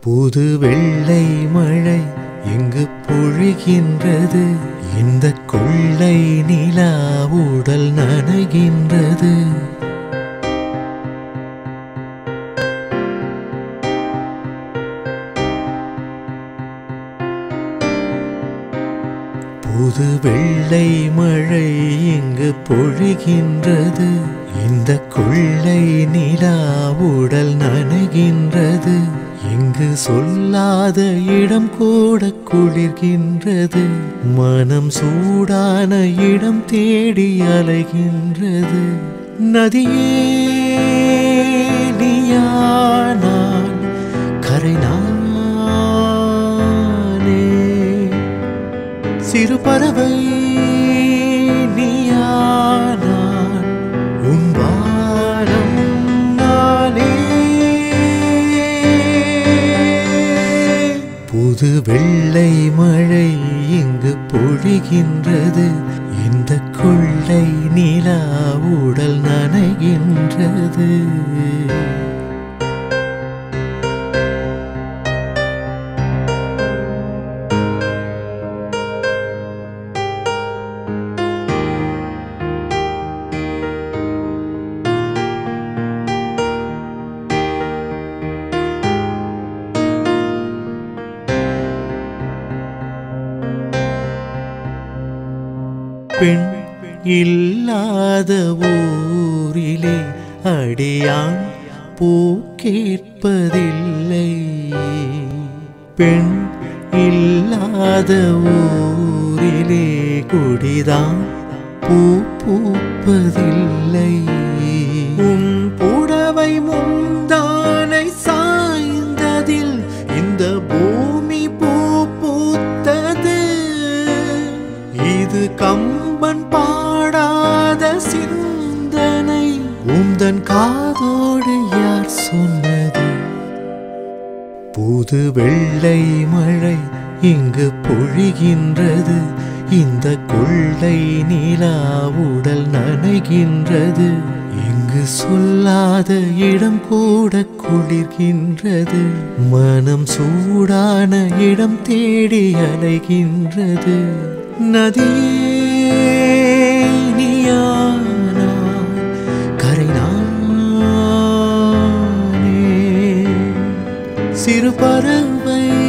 புது வெள்ளை மழை எங்கு பொழிகின்றது, இந்த கொள்ளை நிலா உடல் நனைகின்றது. புது வெள்ளை மழை எங்கு பொழிகின்றது, இந்த கொள்ளை நிலா உடல் நனைகின்றது. இங்கு சொல்லாத இடம் கூட குளிர்கின்றது, மனம் சூடான இடம் தேடி அலைகின்றது. நதியே நீயா நான் கரை நானே, சிறு பறவை நீயா நான் உன் வானம் நானே. புது வெள்ளை மழை இங்கு பொழிகின்றது, இந்த கொள்ளை நிலா உடல் நனைகின்றது. பெண் இல்லாத ஊரிலே அடியான் பூ கேட்பதில்லை, பெண் இல்லாத ஊரிலே குடிதான் பூ பூப்பதில்லை. உன் புடவை முந்தானை சாய்ந்ததில் இந்த பூமி பூ பூத்தது. இது கம்பன் பாடாத சிந்தனை, உந்தன் காதோடு யார் சொன்னது? புது வெள்ளை மழை இங்கு பொழிகின்றது, இந்த கொள்ளை நிலா உடல் நனைகின்றது. இங்கு சொல்லாத இடம் கூட குளிர்கின்றது, மனம் சூடான இடம் தேடி அலைகின்றது. நதியே நீயா நான் கரை நானே, சிறு பறவை